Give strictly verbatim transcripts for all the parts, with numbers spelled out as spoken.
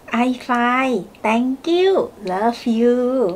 I fly thank you love you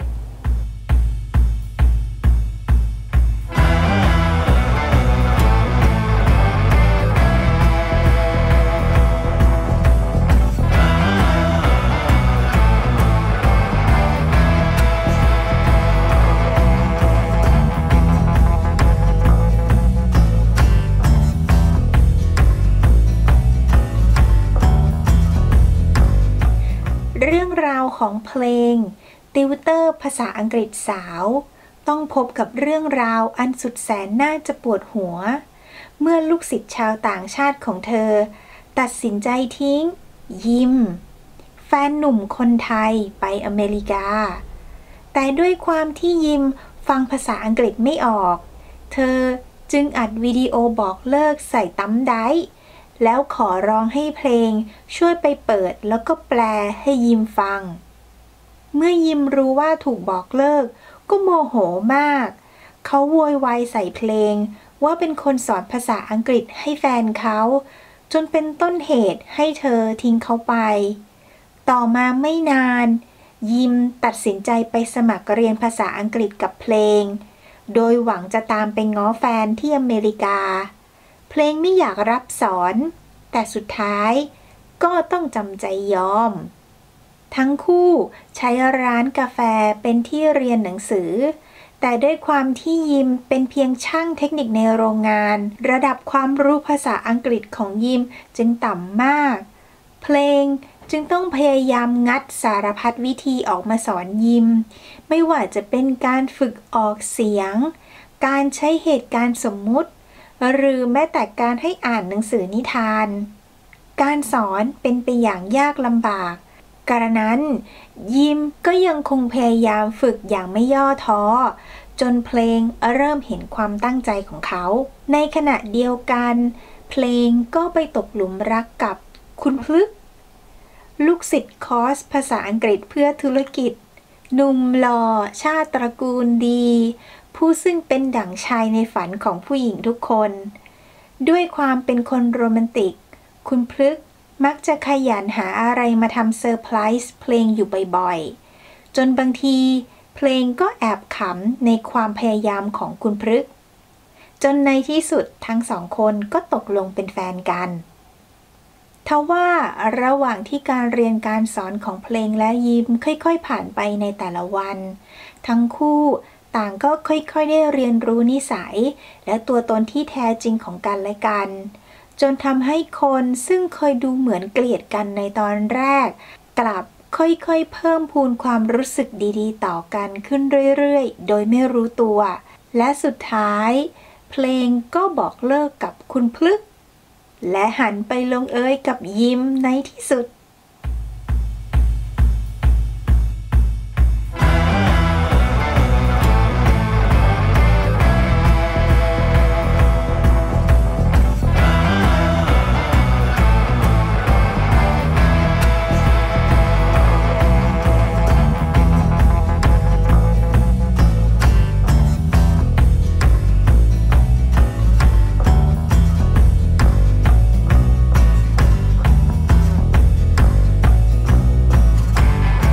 เรื่องราวของเพลงติวเตอร์ภาษาอังกฤษสาวต้องพบกับเรื่องราวอันสุดแสนน่าจะปวดหัวเมื่อลูกศิษย์ชาวต่างชาติของเธอตัดสินใจทิ้งยิมแฟนหนุ่มคนไทยไปอเมริกาแต่ด้วยความที่ยิมฟังภาษาอังกฤษไม่ออกเธอจึงอัดวิดีโอบอกเลิกใส่ตั้มไดร์แล้วขอร้องให้เพลงช่วยไปเปิดแล้วก็แปลให้ยิมฟังเมื่อยิมรู้ว่าถูกบอกเลิกก็โมโหมากเขาโวยวายใส่เพลงว่าเป็นคนสอนภาษาอังกฤษให้แฟนเขาจนเป็นต้นเหตุให้เธอทิ้งเขาไปต่อมาไม่นานยิมตัดสินใจไปสมัครเรียนภาษาอังกฤษกับเพลงโดยหวังจะตามไปง้อแฟนที่อเมริกาเพลงไม่อยากรับสอนแต่สุดท้ายก็ต้องจำใจยอมทั้งคู่ใช้ร้านกาแฟเป็นที่เรียนหนังสือแต่ด้วยความที่ยิมเป็นเพียงช่างเทคนิคในโรงงานระดับความรู้ภาษาอังกฤษของยิมจึงต่ำมากเพลงจึงต้องพยายามงัดสารพัดวิธีออกมาสอนยิมไม่ว่าจะเป็นการฝึกออกเสียงการใช้เหตุการณ์สมมุติหรือแม้แต่การให้อ่านหนังสือนิทานการสอนเป็นไปอย่างยากลำบากกระนั้นยิมก็ยังคงพยายามฝึกอย่างไม่ย่อท้อจนเพลงเริ่มเห็นความตั้งใจของเขาในขณะเดียวกันเพลงก็ไปตกหลุมรักกับคุณพลึกลูกศิษย์คอร์สภาษาอังกฤษเพื่อธุรกิจหนุ่มหล่อชาติตระกูลดีผู้ซึ่งเป็นดั่งชายในฝันของผู้หญิงทุกคนด้วยความเป็นคนโรแมนติกคุณพลึกมักจะขยันหาอะไรมาทำเซอร์ไพรส์เพลงอยู่บ่อยๆจนบางทีเพลงก็แอบขำในความพยายามของคุณพลึกจนในที่สุดทั้งสองคนก็ตกลงเป็นแฟนกันทว่าระหว่างที่การเรียนการสอนของเพลงและยิมค่อยๆผ่านไปในแต่ละวันทั้งคู่ต่างก็ค่อยๆได้เรียนรู้นิสัยและตัวตนที่แท้จริงของกันและกันจนทำให้คนซึ่งเคยดูเหมือนเกลียดกันในตอนแรกกลับค่อยๆเพิ่มพูนความรู้สึกดีๆต่อกันขึ้นเรื่อยๆโดยไม่รู้ตัวและสุดท้ายเพลงก็บอกเลิกกับคุณพลึกและหันไปลงเอยกับยิมในที่สุด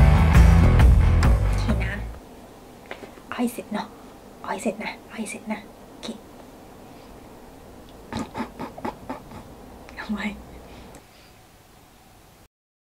อ้อยเสร็จเนาะอ้อยเสร็จนะอ้อยเสร็จนะ